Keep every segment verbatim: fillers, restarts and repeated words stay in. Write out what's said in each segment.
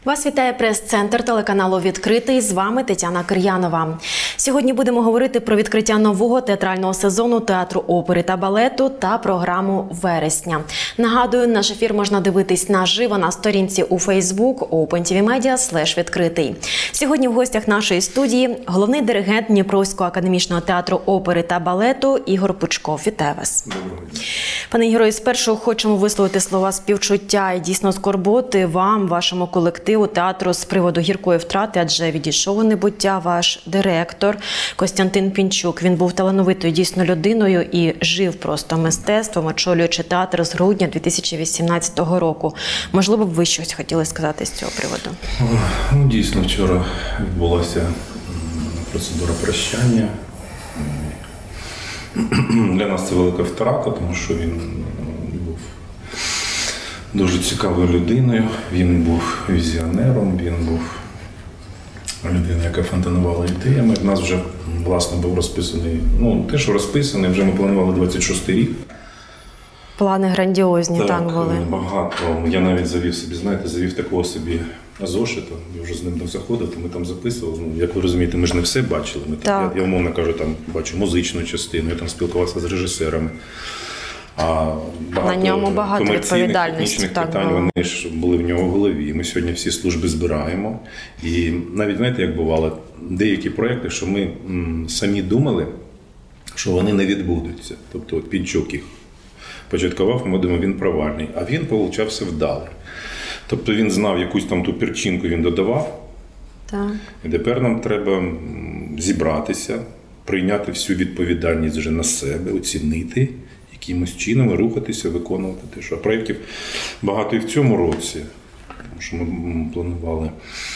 Вас вітає прес-центр телеканалу «Відкритий». З вами Тетяна Кир'янова. Сьогодні будемо говорити про відкриття нового театрального сезону Театру опери та балету та програму «Вересня». Нагадую, наш ефір можна дивитись наживо на сторінці у Facebook OpenTVMedia слеш відкритий. Сьогодні в гостях нашої студії головний диригент Дніпровського академічного театру опери та балету Ігор Пучков. Вітаю вас. Пане Ігоре, спершу хочемо висловити слова співчуття і дійсно скорботи вам, вашому колективу театру з приводу гіркої втрати, адже відійшов у небуття ваш директор Костянтин Пінчук. Він був талановитою дійсно людиною і жив просто мистецтвом, очолюючи театр з грудня дві тисячі вісімнадцятого року. Можливо, б ви щось хотіли сказати з цього приводу? Ну, дійсно, вчора відбулася процедура прощання. Для нас це велика втрата, тому що він був дуже цікавою людиною, він був візіонером, він був людина, яка фонтанувала ідеями. В нас вже, власне, був розписаний, ну, те, що розписаний, вже ми планували двадцять шостий рік. Плани грандіозні, так, так були. Багато. Я навіть завів собі, знаєте, завів такого собі зошита, я вже з ним заходив, то ми там записували. Ну, як ви розумієте, ми ж не все бачили. Ми там, я, я, умовно кажу, там бачу музичну частину, я там спілкувався з режисерами. А багато на ньому багато відповідальності. Так, питань, було. Вони ж були в нього в голові. Ми сьогодні всі служби збираємо. І навіть, знаєте, як бувало, деякі проекти, що ми м, самі думали, що вони не відбудуться. Тобто от Пінчук їх початкував, ми думаємо, він провальний. А він получався вдалий. Тобто він знав, якусь там ту перчинку він додавав. Так. І тепер нам треба зібратися, прийняти всю відповідальність вже на себе, оцінити, якимось чином рухатися, виконувати те, що. А проєктів багато і в цьому році, тому що ми планували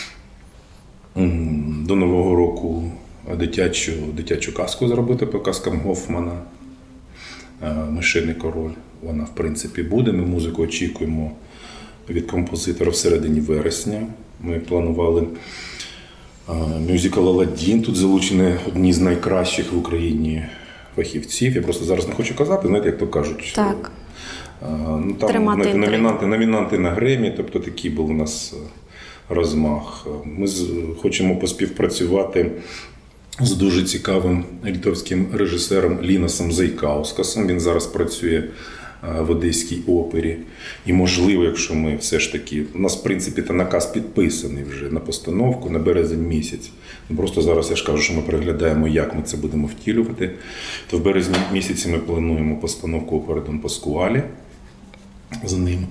до Нового року дитячу, дитячу казку зробити по казкам Гофмана «Мишиний король». Вона, в принципі, буде. Ми музику очікуємо від композитора всередині вересня. Ми планували мюзикл «Аладдін». Тут залучені одні з найкращих в Україні фахівців. Я просто зараз не хочу казати, знаєте, як то кажуть. Так. Ну, там номінанти, номінанти на Гремі, тобто такий був у нас розмах. Ми хочемо поспівпрацювати з дуже цікавим литовським режисером Лінасом Зайкаускасом. Він зараз працює в Одеській опері. І можливо, якщо ми все ж таки, у нас в принципі та наказ підписаний вже на постановку на березень місяць. Просто зараз я ж кажу, що ми переглядаємо, як ми це будемо втілювати. То в березні місяці ми плануємо постановку опери Дон Паскуалі з ним.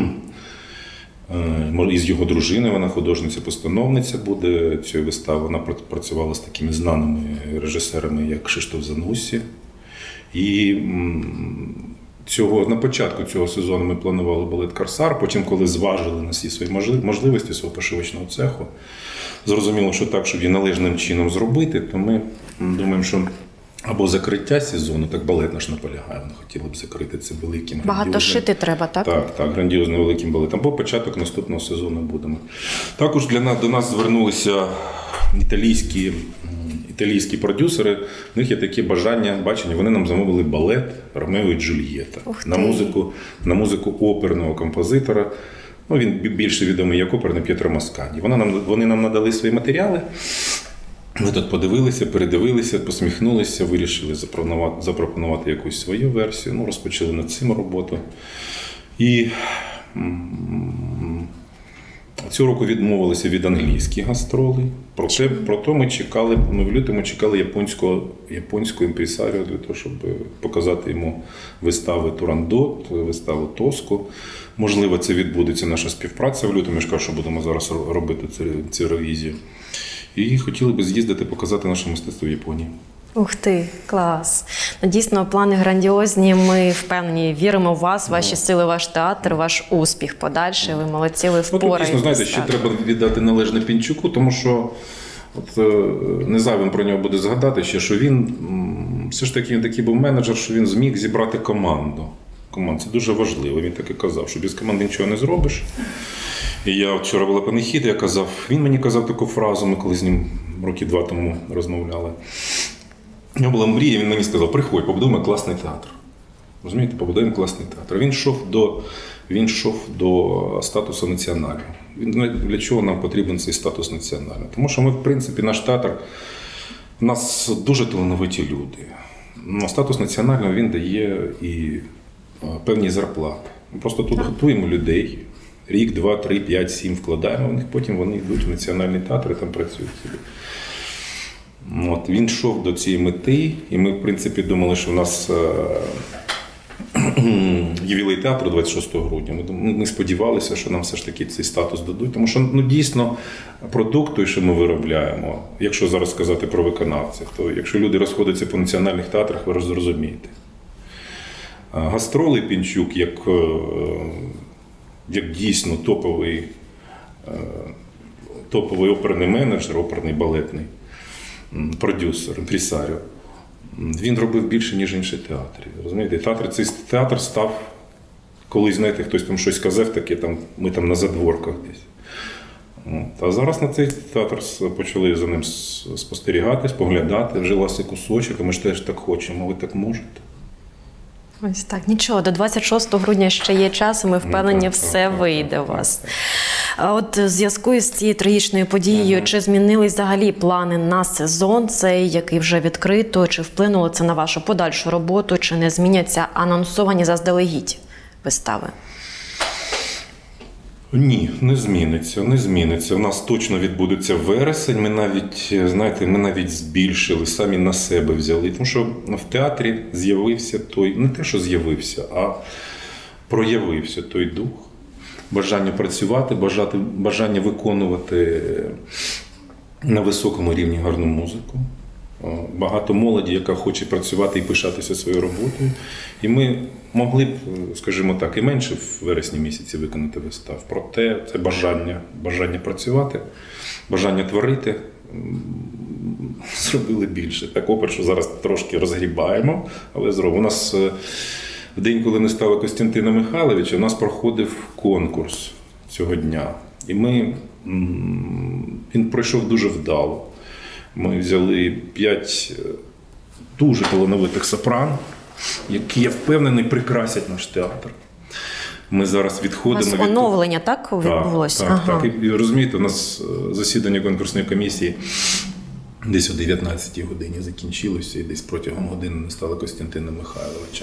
Із його дружиною, вона художниця-постановниця буде цієї вистави. Вона працювала з такими знаними режисерами, як Кшиштоф Зануссі. І цього, на початку цього сезону ми планували балет «Корсар», потім, коли зважили на всі свої можливості свого пошивочного цеху, зрозуміло, що так, щоб її належним чином зробити, то ми думаємо, що або закриття сезону, так балет наш наполягає, вони хотіли б закрити це великим. Багато шити треба, так? Так, так, грандіозним великим балетом, або початок наступного сезону будемо. Також для нас, до нас звернулися італійські, італійські продюсери, в них є таке бажання, бачення, вони нам замовили балет «Ромео і Джульєта» на музику, на музику оперного композитора. Ну, він більше відомий як оперний П'єтро Маскані. Вони нам, вони нам надали свої матеріали. Ми тут подивилися, передивилися, посміхнулися, вирішили запропонувати, запропонувати якусь свою версію. Ну, розпочали над цим роботу. І цього року відмовилися від англійських гастролей. Проте, проте ми чекали, ми в лютому чекали японського, японського імпресаріо для того, щоб показати йому вистави «Турандот», виставу «Тоску». Можливо, це відбудеться наша співпраця в лютому. Я ж кажу, що будемо зараз робити цю, цю ревізію. І хотіли б з'їздити, показати наше мистецтво в Японії. Ух ти, клас. Ну, дійсно, плани грандіозні. Ми впевнені, віримо в вас, ваші сили, ваш театр, ваш успіх подальший. Ви молодці, ви впораєтесь. Ну, дійсно, знаєте, ще треба віддати належне Пінчуку, тому що от, не зайвим про нього буде згадати ще, що він все ж таки він такий був менеджер, що він зміг зібрати команду. Команд. Це дуже важливо. Він так і казав, що без команди нічого не зробиш. І я вчора була панихіда, я казав, він мені казав таку фразу, ми коли з ним роки два тому розмовляли. У нього була мрія, він мені сказав, приходь, побудуємо класний театр. Розумієте, побудуємо класний театр. Він йшов до, він йшов до статусу національного. Він, для чого нам потрібен цей статус національного? Тому що ми, в принципі, наш театр, у нас дуже талановиті люди. Но статус національного він дає і певні зарплати. Ми просто тут готуємо людей. Рік, два, три, п'ять, сім вкладаємо в них, потім вони йдуть в національний театр і там працюють собі. От, він йшов до цієї мети, і ми, в принципі, думали, що в нас ювілей театру двадцять шостого грудня. Ми, ми сподівалися, що нам все ж таки цей статус дадуть, тому що ну, дійсно продукт той, що ми виробляємо, якщо зараз сказати про виконавців, то якщо люди розходяться по національних театрах, ви зрозумієте. Гастроли Пінчук, як, як дійсно топовий, топовий оперний менеджер, оперний балетний продюсер, імпресаріо, він робив більше, ніж інші театри. Розумієте? Театр, цей театр став, коли, знаєте, хтось там щось казав, таке, там, ми там на задворках десь. А зараз на цей театр почали за ним спостерігати, споглядати, вже власний кусочок, і ми ж теж так хочемо, ви так можете. Ось так, нічого, до двадцять шостого грудня ще є час, і ми впевнені, ну, так, все так, вийде так, у вас. так, так. А от в зв'язку із цією трагічною подією, ага. чи змінились взагалі плани на сезон цей, який вже відкрито, чи вплинуло це на вашу подальшу роботу, чи не зміняться анонсовані заздалегідь вистави? Ні, не зміниться, не зміниться. У нас точно відбудеться вересень. Ми навіть, знаєте, ми навіть збільшили, самі на себе взяли. Тому що в театрі з'явився той, не те, що з'явився, а проявився той дух. Бажання працювати, бажати, бажання виконувати на високому рівні гарну музику. Багато молоді, яка хоче працювати і пишатися своєю роботою. І ми могли б, скажімо так, і менше в вересні місяці виконати вистав. Проте це бажання, бажання працювати, бажання творити зробили більше. Так, опер, що зараз трошки розгрібаємо, але зробимо. У нас в день, коли не стало Костянтина Михайловича, у нас проходив конкурс цього дня. І ми, він пройшов дуже вдало. Ми взяли п'ять дуже талановитих сопран, які, я впевнений, прикрасять наш театр. Ми зараз відходимо від... У нас оновлення, так, відбулося? Так, ага. так. І розумієте, у нас засідання конкурсної комісії десь о дев'ятнадцятій годині закінчилося, і десь протягом години не стало Костянтина Михайловича.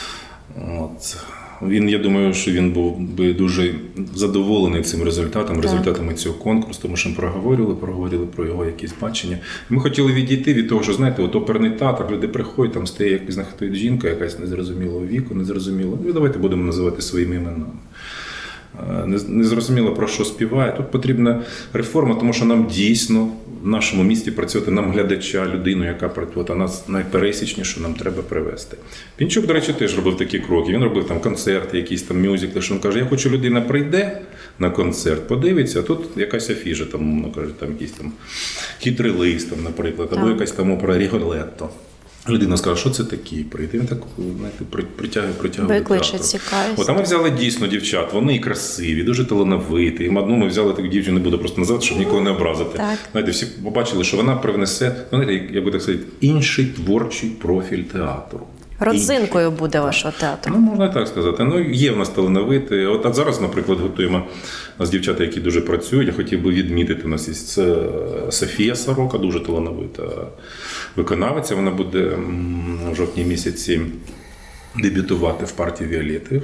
От. Він, я думаю, що він був би дуже задоволений цим результатом, так. результатами цього конкурсу, тому що ми проговорювали, проговорювали про його якісь бачення. Ми хотіли відійти від того, що, знаєте, от оперний театр, люди приходять, там стає якась жінка, якась незрозумілого віку, незрозуміло. Ну, давайте будемо називати своїми іменами. Незрозуміло, про що співає. Тут потрібна реформа, тому що нам дійсно в нашому місті працювати, нам глядача, людину, яка працює, а нас найпересічніше нам треба привести. Пінчук, до речі, теж робив такі кроки. Він робив там концерти, якісь там мюзикли, що він каже, я хочу, людина прийде на концерт, подивиться, а тут якась афіша, там, ну, каже, там якийсь там хитрий лист, там, наприклад, або якась там опера Ріголетто. Людина сказала, що це такі, прийти. Він так, знаєте, притягує, притягує. Викличе цікавість. От, а ми взяли дійсно дівчат, вони і красиві, дуже талановиті. І одну ми взяли таку дівчину, не буду просто називати, щоб нікого не образити. Так. Знаєте, всі побачили, що вона привнесе, знаєте, як би так сказати, інший творчий профіль театру. Родзинкою буде вашого театру. Ну, можна так сказати. Ну, є в нас талановиті. От, от зараз, наприклад, готуємо у нас дівчата, які дуже працюють. Я хотів би відмітити, у нас є це Софія Сорока, дуже талановита виконавиця. Вона буде в жовтні місяці дебютувати в партії Віолети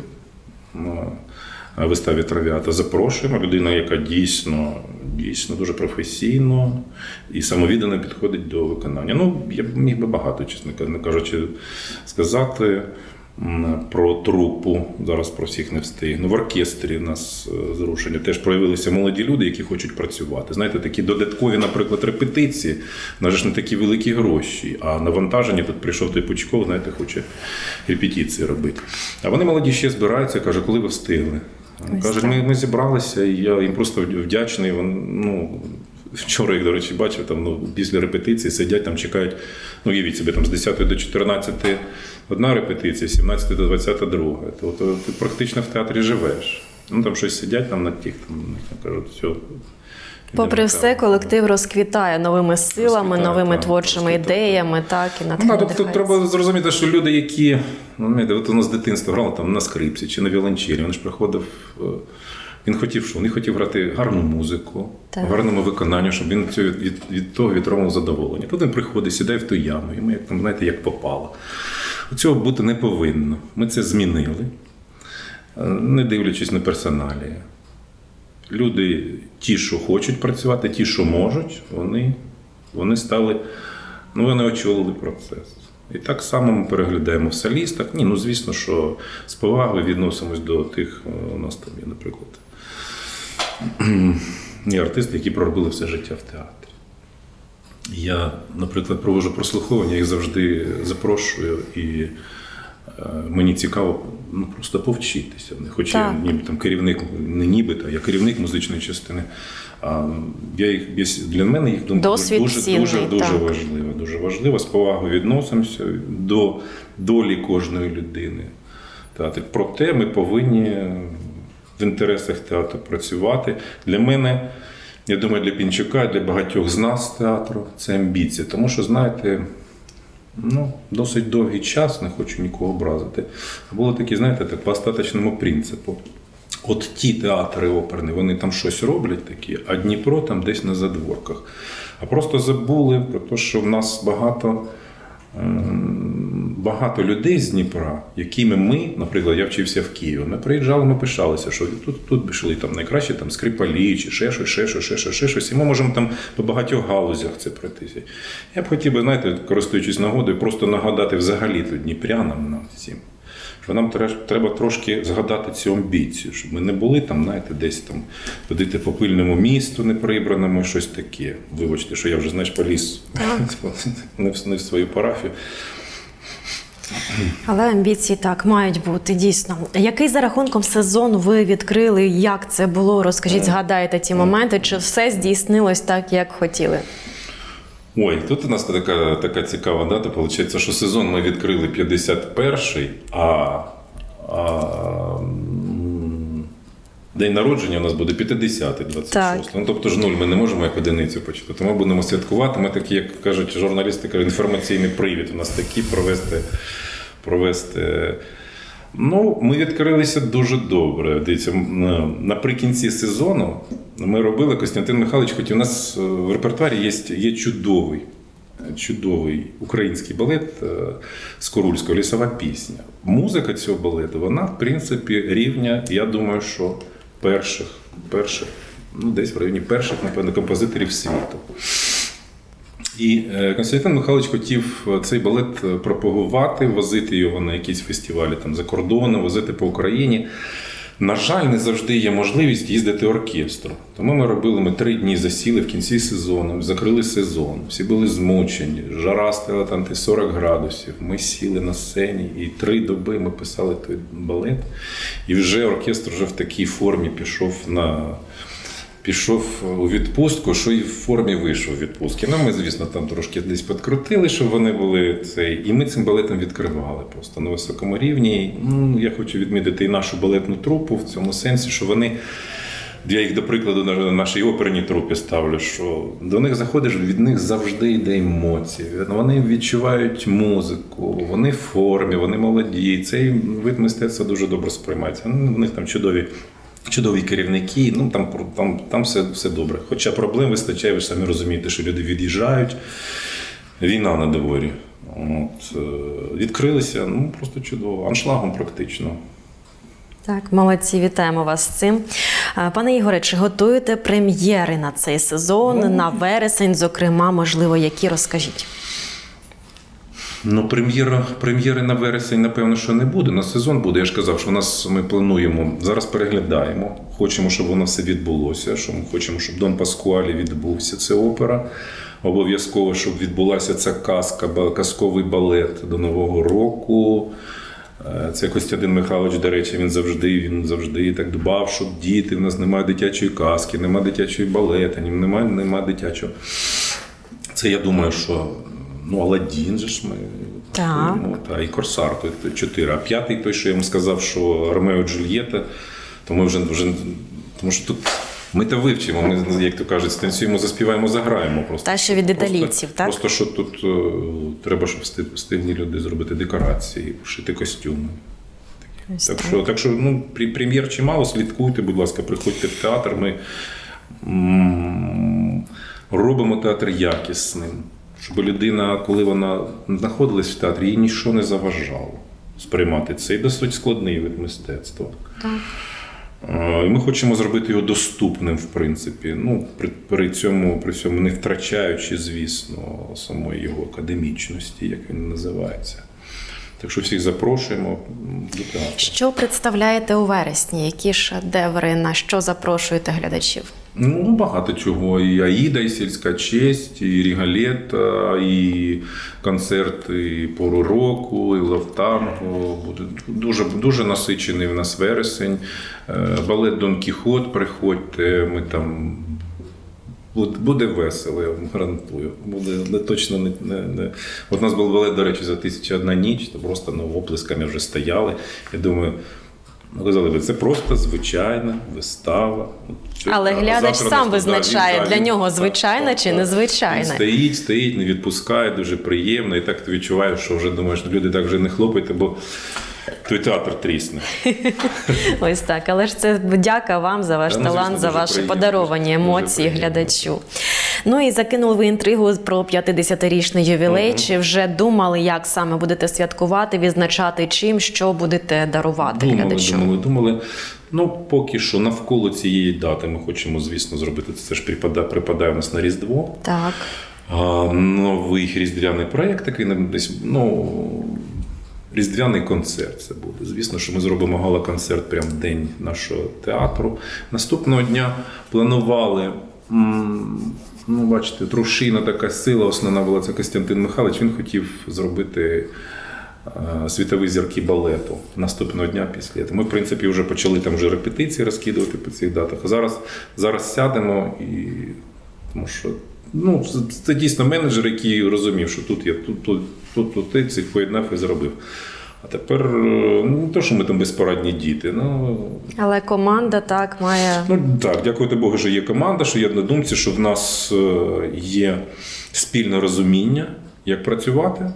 на виставі «Трав'ята». Запрошуємо. Людина, яка дійсно, дійсно дуже професійно і самовіддано підходить до виконання. Ну, я б міг би багато, чесно кажучи, сказати про трупу. Зараз про всіх не встигну. В оркестрі у нас зрушення. Теж проявилися молоді люди, які хочуть працювати. Знаєте, такі додаткові, наприклад, репетиції. У нас ж не такі великі гроші, а навантажені тут прийшов той Пучков, знаєте, хоче репетиції робити. А вони молоді ще збираються, каже, коли ви встигли? Кажуть, ми, ми зібралися, і я їм просто вдячний. Ну, вчора, як, до речі, бачив, там, ну, після репетиції сидять, там чекають, ну, уявіть собі, там, з десятої до чотирнадцятої одна репетиція, з сімнадцятої до двадцятої друга. То, то, ти практично в театрі живеш. Ну, там щось сидять там, на тих, там, кажуть, все, Попри все, колектив розквітає новими силами, Розквітає, новими так, творчими розквітає. ідеями, так, і Ну, натхнення. да, тобто треба зрозуміти, що люди, які, ну, знаєте, от воно з дитинства грали там на скрипці чи на віолончелі, він ж приходив, е, він хотів що? Він хотів грати гарну музику, Так. в гарному виконанні, щоб він цього- від, від того відтримав задоволення. Тут він приходить, сідає в ту яму, йому, як там, знаєте, як попало. Цього бути не повинно. Ми це змінили, е, не дивлячись на персоналії. Люди, ті, що хочуть працювати, ті, що можуть, вони, вони стали, ну, вони очолили процес. І так само ми переглядаємо в солістах. Ні, ну, звісно, що з повагою відносимось до тих, у нас там є, наприклад, є артисти, які проробили все життя в театрі. Я, наприклад, проводжу прослуховування, їх завжди запрошую, і е, мені цікаво, ну, просто повчитися. Хоч я Так. ніби там керівник, не нібито, я керівник музичної частини. А я їх, я, для мене їх думаю, Досвід дуже, цінний, дуже, дуже так. важливо. Дуже важливо. З повагою відносимося до долі кожної людини. Та, так, проте ми повинні в інтересах театру працювати. Для мене, я думаю, для Пінчука, для багатьох з нас театру це амбіція. Тому що, знаєте, ну, досить довгий час, не хочу нікого образити, було такі, знаєте, так, по остаточному принципу. От ті театри оперні, вони там щось роблять такі, а Дніпро там десь на задворках. А просто забули про те, що в нас багато, ем, багато людей з Дніпра, якими ми, наприклад, я вчився в Києві, ми приїжджали, ми пишалися, що тут, тут пішли там найкращі там, скрипалі, чи ще щось, ще щось, ще щось, ще щось, і ми можемо там по багатьох галузях це пройтися. Я б хотів би, знаєте, користуючись нагодою, просто нагадати взагалі тут дніпрянам нам всім, що нам треба трошки згадати цю амбіцію, щоб ми не були там, знаєте, десь там ходити по пильному місту неприбраному, щось таке. Вибачте, що я вже, знаєш, поліз не в, не в свою парафію. Але амбіції так мають бути, дійсно. Який за рахунком сезон ви відкрили, як це було? Розкажіть, згадаєте ті моменти, чи все здійснилось так, як хотіли? Ой, тут у нас така, така цікава дата, виходить, що сезон ми відкрили п'ятдесят перший, а, а м, день народження у нас буде п'ятдесятий, двадцять шостий. Ну, тобто ж нуль ми не можемо як одиницю почати, то ми будемо святкувати. Ми такі, як кажуть журналісти, кажуть, інформаційний привід у нас такий провести. провести. Ну, ми відкрилися дуже добре. Дивіться, наприкінці сезону ми робили, Костянтин Михайлович, хоч у нас в репертуарі є, є чудовий, чудовий український балет Скорульського «Лісова пісня». Музика цього балету, вона, в принципі, рівня, я думаю, що перших, перших, ну, десь в районі перших, напевно, композиторів світу. І Костянтин Михайлович хотів цей балет пропагувати, возити його на якісь фестивалі там, за кордоном, возити по Україні. На жаль, не завжди є можливість їздити оркестру. Тому ми робили, ми три дні засіли в кінці сезону, закрили сезон. Всі були змучені, жара стояла там сорок градусів. Ми сіли на сцені і три доби ми писали той балет. І вже оркестр вже в такій формі пішов на... Пішов у відпустку, що і в формі вийшов у відпустки. Ну, ми, звісно, там трошки десь підкрутили, щоб вони були цей. І ми цим балетом відкривали просто на високому рівні. Ну, я хочу відмітити і нашу балетну трупу в цьому сенсі, що вони, я їх, до прикладу, на нашій оперній трупі ставлю, що до них заходиш, від них завжди йде емоції. Вони відчувають музику, вони в формі, вони молоді. Цей вид мистецтва дуже добре сприймається. Ну, в них там чудові Чудові керівники, ну там, там, там все, все добре. Хоча проблем вистачає, ви ж самі розумієте, що люди від'їжджають, війна на дворі. От, відкрилися, ну просто чудово, аншлагом практично. Так, молодці, вітаємо вас з цим. Пане Ігоре, чи готуєте прем'єри на цей сезон, ну, на вересень, зокрема, можливо, які, розкажіть? Ну, прем'єра, прем'єри на вересень, напевно, що не буде. На сезон буде. Я ж казав, що у нас ми плануємо, зараз переглядаємо. Хочемо, щоб воно все відбулося. Що ми хочемо, щоб Дон Паскуалі відбувся. Це опера. Обов'язково, щоб відбулася ця казка, казковий балет до Нового року. Це Костянтин Михайлович, до речі, він завжди, він завжди так дбав, щоб діти, в нас немає дитячої казки, немає дитячої балета, немає, немає дитячого. Це, я думаю, що ну, Аладдін же ж ми готуємо, та, і Корсар, той чотири. А п'ятий, той, що я йому сказав, що Ромео і Джульєта, то ми вже, вже, тому що тут Ми то вивчимо, ми, як то кажуть, станцюємо, заспіваємо, заграємо. Просто. Та що від італійців, так? Просто, що тут е, треба, щоб встигли люди зробити декорації, шити костюми. Так, так що, так що ну, прем'єр чимало, слідкуйте, будь ласка, приходьте в театр. Ми м- робимо театр якісним, щоб людина, коли вона знаходилась в театрі, їй нічого не заважало сприймати цей досить складний вид мистецтва. Так. І ми хочемо зробити його доступним, в принципі, ну, при, при, цьому, при цьому не втрачаючи, звісно, самої його академічності, як він називається. Так що всіх запрошуємо до театру. Що представляєте у вересні? Які шедеври, на що запрошуєте глядачів? Ну, багато чого. І Аїда, і Сільська честь, і Рігалета, і концерти пору року, і Лавтанго. Буде дуже, дуже насичений в нас вересень. Балет Дон Кіхот, приходьте, ми там... Буде весело, я вам гарантую. Буде точно не, не, не... От у нас був балет, до речі, за «Тисяча одна ніч», то просто ну, оплесками вже стояли. Я думаю, казали, це просто звичайна вистава. Але глядач сам визначає, да, для він, нього звичайна так, чи так, незвичайна. Він стоїть, стоїть, не відпускає, дуже приємно. І так ти відчуваєш, що вже думаєш, люди так вже не хлопайте, бо той театр трісне. Ось так. Але ж це дяка вам за ваш Та, талант, звісно, за ваші приємно, подаровані емоції глядачу. Ну і закинули ви інтригу про п'ятдесятирічний ювілей. Uh-huh. Чи вже думали, як саме будете святкувати, відзначати чим, що будете дарувати думали, глядачу? Думали, думали. Ну, поки що навколо цієї дати ми хочемо, звісно, зробити. Це ж припадає, припадає у нас на Різдво. Так. А, новий різдвяний проєкт, такий, десь, ну, різдвяний концерт це буде. Звісно, що ми зробимо гала-концерт прямо в день нашого театру. Наступного дня планували, ну, бачите, рушійна така сила, основна була, це Костянтин Михайлович, він хотів зробити світові зірки балету наступного дня після. Ми, в принципі, вже почали там вже репетиції розкидувати по цих датах. А зараз, зараз сядемо і... Тому що, ну, це, це дійсно менеджер, який розумів, що тут я, тут, тут, тут, тут ти цих поєднав і зробив. А тепер, ну, не то, що ми там безпорадні діти. Ну, але команда так має... Ну, так, дякувати Богу, що є команда, що є однодумці, що в нас є спільне розуміння, як працювати.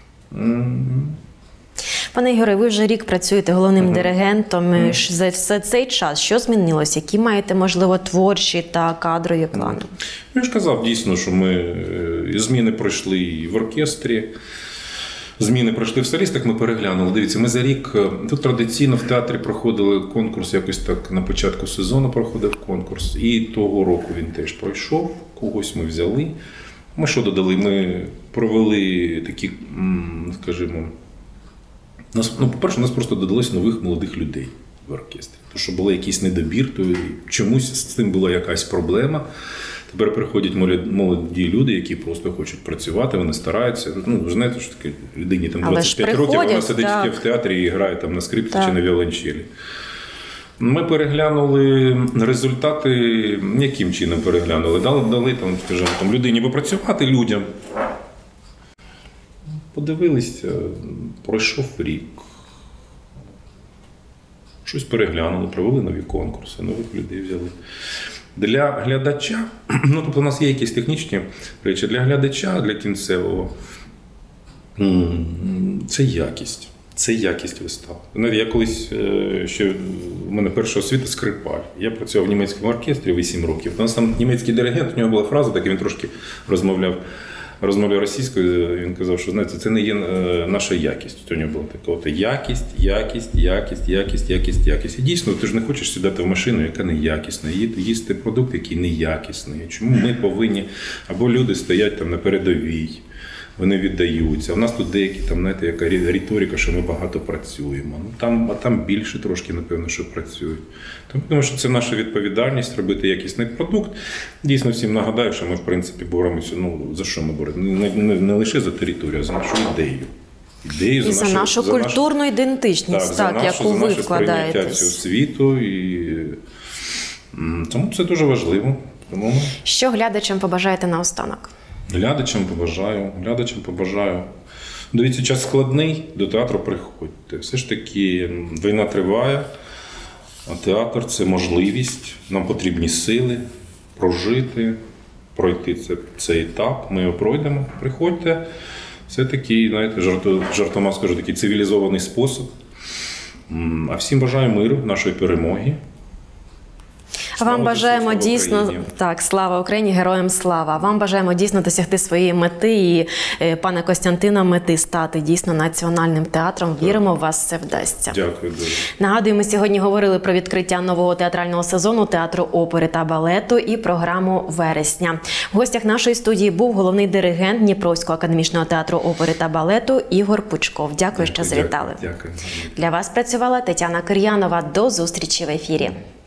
Пане Ігоре, ви вже рік працюєте головним uh-huh. диригентом. Uh-huh. За все цей час що змінилося? Які маєте, можливо, творчі та кадрові плани? Uh-huh. Я ж казав, дійсно, що ми зміни пройшли і в оркестрі, зміни пройшли в солістах, ми переглянули. Дивіться, ми за рік, тут традиційно в театрі проходили конкурс, якось так на початку сезону проходив конкурс. І того року він теж пройшов, когось ми взяли. Ми що додали? Ми провели такі, скажімо, нас, ну, по-перше, у нас просто додалось нових молодих людей в оркестрі. Тому що був якийсь недобір, то чомусь з цим була якась проблема. Тепер приходять молоді люди, які просто хочуть працювати, вони стараються. Ну, ви знаєте, що таке людині там двадцять п'ять років, вона сидить так. в театрі і грає там на скрипці так. чи на віолончелі. Ми переглянули результати, яким чином переглянули? Дали, дали там, скажімо, там, людині попрацювати, людям. Подивилися, пройшов рік. Щось переглянули, провели нові конкурси, нових людей взяли. Для глядача, ну тобто у нас є якісь технічні речі, для глядача, для кінцевого, це якість. Це якість вистав. Я колись, ще в мене перша освіта скрипаль. Я працював в німецькому оркестрі вісім років. У нас там німецький диригент, у нього була фраза, так він трошки розмовляв, розмовляв російською, він казав, що знаєте, це не є наша якість. У нього була така от якість, якість, якість, якість, якість, якість. І дійсно, ти ж не хочеш сідати в машину, яка неякісна, їсти продукт, який неякісний. Чому ми повинні, або люди стоять там на передовій, вони віддаються. У нас тут деякі, там, знаєте, яка риторика, що ми багато працюємо. Ну, там, а там більше трошки, напевно, що працюють. Тому думаю, що це наша відповідальність робити якісний продукт. Дійсно, всім нагадаю, що ми, в принципі, боремося, ну, за що ми боремося? Не, не, не лише за територію, а за нашу ідею. Ідею, і за, за нашу за культурну наш... ідентичність, так, так, яку ви вкладаєте. За наше цього світу. І... Тому це дуже важливо. Тому... Що глядачам побажаєте наостанок? Глядачам побажаю, глядачам побажаю. Дивіться, час складний, до театру приходьте. Все ж таки війна триває, А театр – це можливість, нам потрібні сили прожити, пройти це, цей етап. Ми його пройдемо. Приходьте. Це такий, знаєте, жарту, жартома скажу, такий цивілізований спосіб. А всім бажаю миру, нашої перемоги. А вам бажаємо слава дійсно Україні. так, слава Україні, героям слава. Вам бажаємо дійсно досягти своєї мети і е, пане Костянтина, мети стати дійсно національним театром. Віримо, у вас це вдасться. Дякую дуже. Нагадую, ми сьогодні говорили про відкриття нового театрального сезону театру опери та балету і програму «Вересня». В гостях нашої студії був головний диригент Дніпровського академічного театру опери та балету Ігор Пучков. Дякую, що завітали. Дякую. Дякую. Для вас працювала Тетяна Кир'янова. До зустрічі в ефірі.